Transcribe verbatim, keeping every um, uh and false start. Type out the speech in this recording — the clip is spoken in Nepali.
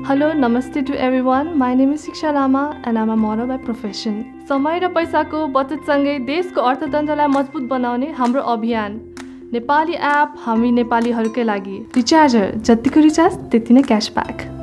Hello, namaste to everyone. My name is Siksha Lama and I'm a model by profession. समय र पैसाको बचतसँगै देशको अर्थतन्त्रलाई मजबुत बनाउने हाम्रो अभियान नेपाली एप हामी नेपालीहरूकै लागि ReeCharger, जतिको रिचार्ज त्यति नै क्यासब्याक।